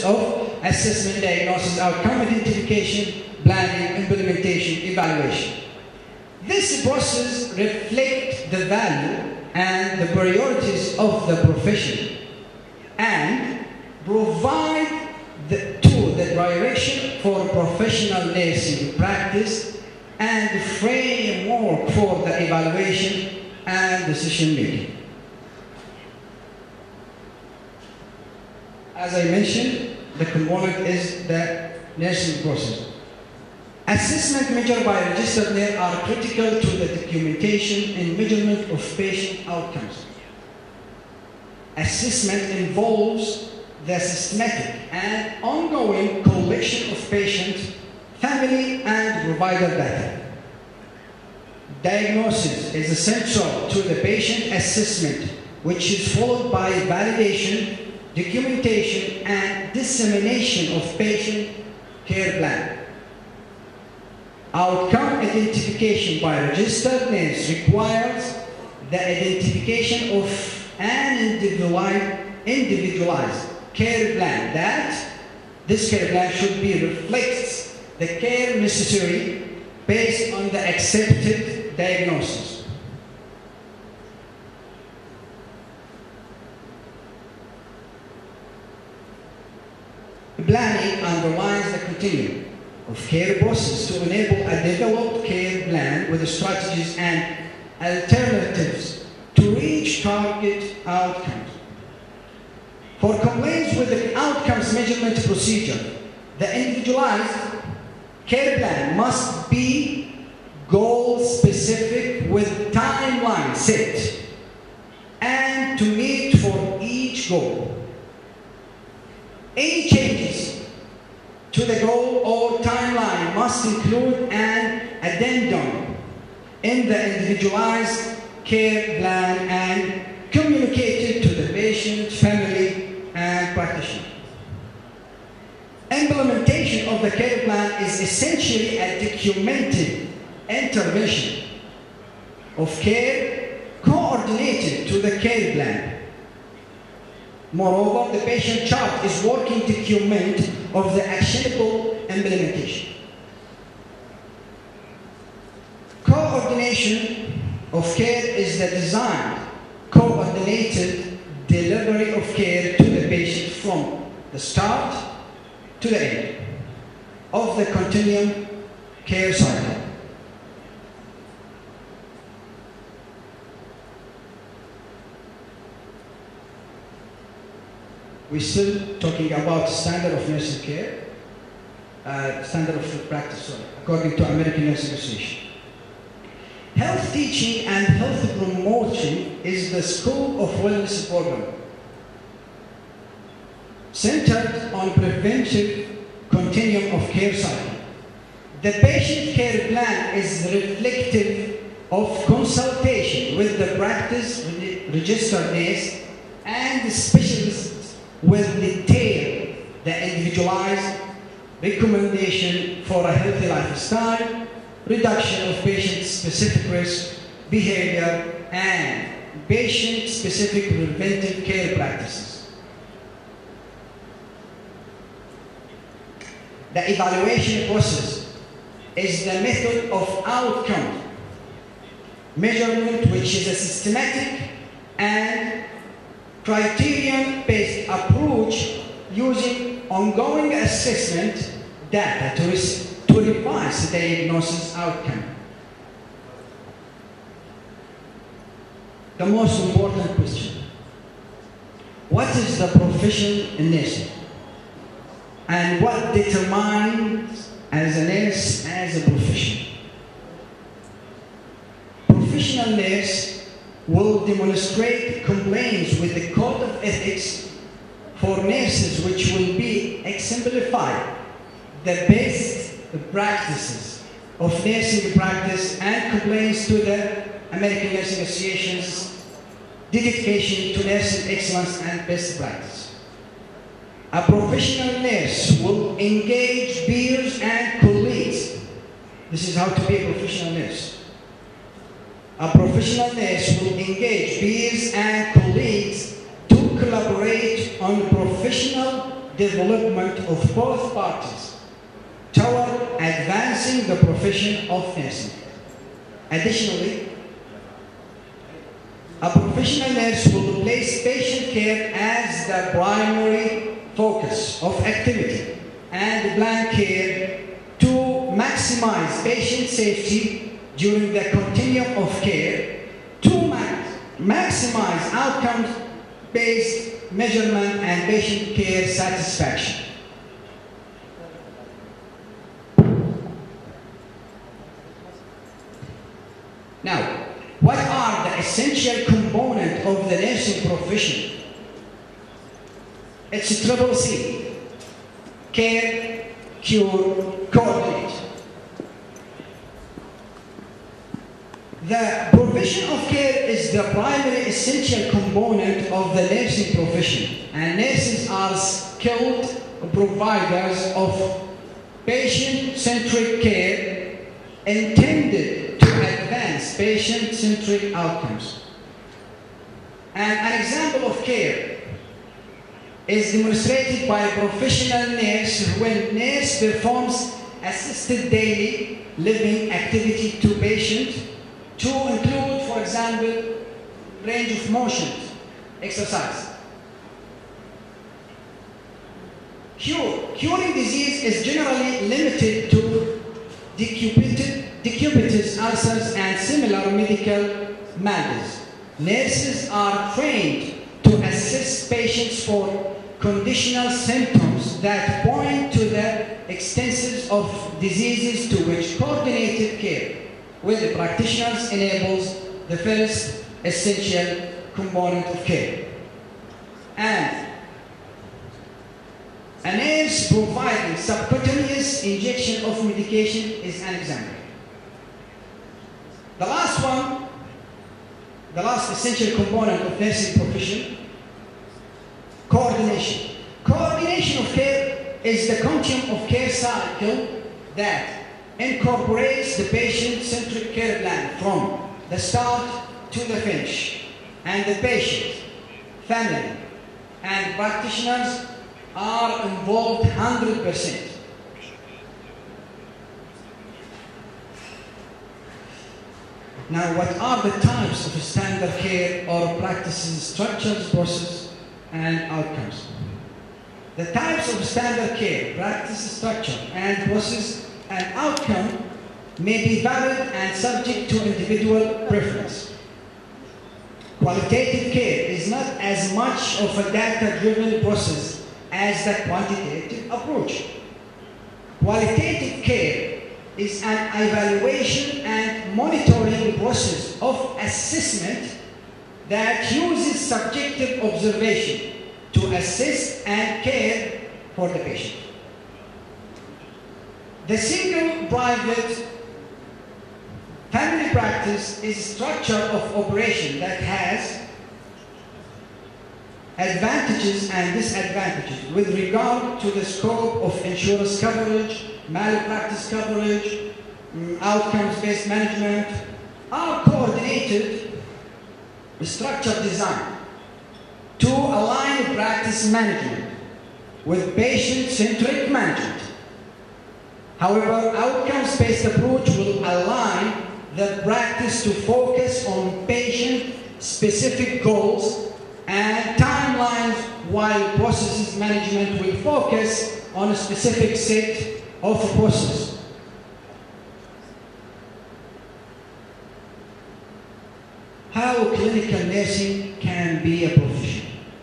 process of assessment, diagnosis, outcome identification, planning, implementation, evaluation. This process reflects the value and the priorities of the profession and provide the direction for professional nursing practice and the framework for the evaluation and decision making. As I mentioned, the component is the nursing process. Assessment measured by registered nurse are critical to the documentation and measurement of patient outcomes. Assessment involves the systematic and ongoing collection of patient, family, and provider data. Diagnosis is essential to the patient assessment, which is followed by validation, documentation, and dissemination of patient care plan. Outcome identification by registered nurse requires the identification of an individualized care plan that this care plan should be reflects the care necessary based on the accepted diagnosis. Planning underlines the continuum of care process to enable a developed care plan with strategies and alternatives to reach target outcomes. For compliance with the outcomes measurement procedure, the individualized care plan must be goal-specific with timeline set and to meet for each goal. Any changes to the goal or timeline must include an addendum in the individualized care plan and communicated to the patient, family, and practitioner. Implementation of the care plan is essentially a documented intervention of care coordinated to the care plan. Moreover, the patient chart is working document of the actionable implementation. Coordination of care is the designed, coordinated delivery of care to the patient from the start to the end of the continuum care cycle. We're still talking about standard of nursing care, standard of practice, according to American Nursing Association. Health teaching and health promotion is the scope of wellness program, centered on preventive continuum of care cycle. The patient care plan is reflective of consultation with the practice registered nurse and the specialist will detail the individualized recommendation for a healthy lifestyle, reduction of patient-specific risk, behavior, and patient-specific preventive care practices. The evaluation process is the method of outcome measurement, which is a systematic and criterion-based approach using ongoing assessment data to revise the diagnosis outcome. The most important question: what is the profession in nursing? And what determines as a nurse as a profession? Professional nurse will demonstrate compliance with the code of ethics for nurses, which will be exemplify the best practices of nursing practice and compliance to the American Nursing Association's dedication to nursing excellence and best practice. A professional nurse will engage peers and colleagues. This is how to be a professional nurse. A professional nurse will engage peers and colleagues to collaborate on professional development of both parties toward advancing the profession of nursing. Additionally, a professional nurse will place patient care as the primary focus of activity and plan care to maximize patient safety during the continuum of care, to maximize outcomes-based measurement and patient care satisfaction. Now, what are the essential components of the nursing profession? It's triple C: care, cure, coordinate. The provision of care is the primary essential component of the nursing profession, and nurses are skilled providers of patient-centric care intended to advance patient-centric outcomes. And an example of care is demonstrated by a professional nurse when nurse performs assisted daily living activity to patient to include, for example, range of motion exercise. Curing disease is generally limited to decubitus ulcers and similar medical maladies. Nurses are trained to assist patients for conditional symptoms that point to the extensive of diseases to which coordinated care with the practitioners enables the first essential component of care. And a nurse providing subcutaneous injection of medication is an example. The last essential component of nursing profession, coordination. Coordination of care is the continuum of care cycle that incorporates the patient-centric care plan from the start to the finish, and the patient, family, and practitioners are involved 100%. Now, what are the types of standard care or practices, structures, process, and outcomes? The types of standard care, practice, structure, and process and outcome may be varied and subject to individual preference. Qualitative care is not as much of a data-driven process as the quantitative approach. Qualitative care is an evaluation and monitoring process of assessment that uses subjective observation to assess and care for the patient. The single private family practice is a structure of operation that has advantages and disadvantages with regard to the scope of insurance coverage, malpractice coverage, outcomes-based management, are coordinated structure design to align practice management with patient-centric management. However, outcomes-based approach will align the practice to focus on patient-specific goals and timelines, while processes management will focus on a specific set of processes. How clinical nursing can be a profession.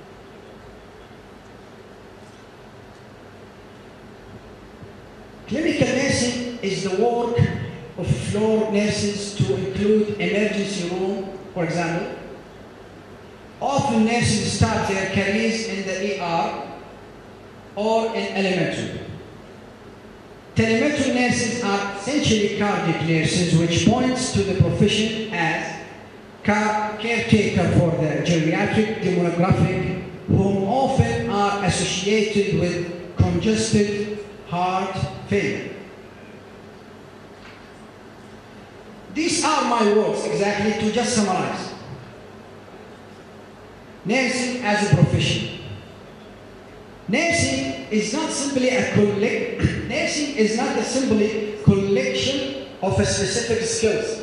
Clinical nursing is the work of floor nurses to include emergency room, for example. Often nurses start their careers in the ER or in elementary. Telemetry nurses are essentially cardiac nurses, which points to the profession as caretaker for the geriatric demographic, whom often are associated with congested heart failure. These are my words exactly to just summarize. Nursing as a profession. Nursing is not simply nursing is not a simply collection of specific skills.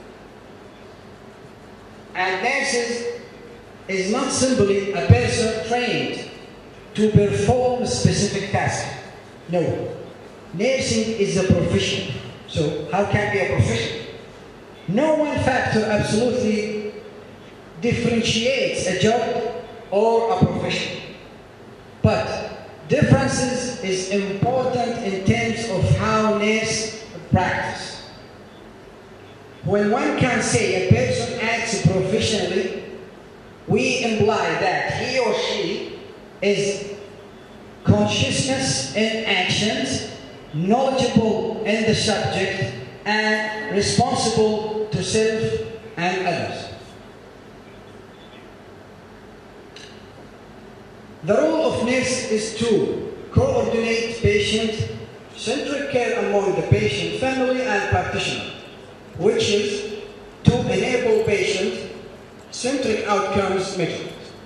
And nurses is not simply a person trained to perform specific tasks. No. Nursing is a profession. So how can it be a profession? No one factor absolutely differentiates a job or a profession. But differences is important in terms of how nurses practice. When one can say a person acts professionally, we imply that he or she is conscious in actions, knowledgeable in the subject, and responsible to self and others. The role of nurse is to coordinate patient-centric care among the patient, family, and practitioner, which is to enable patient-centric outcomes measurement.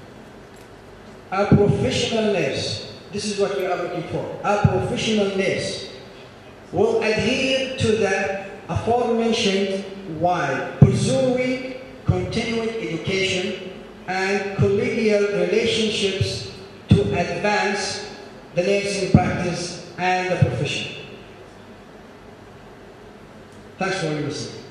A professional nurse, this is what we are looking for, a professional nurse will adhere to the aforementioned while pursuing continuing education and collegial relationships to advance the nursing practice and the profession. Thanks for listening.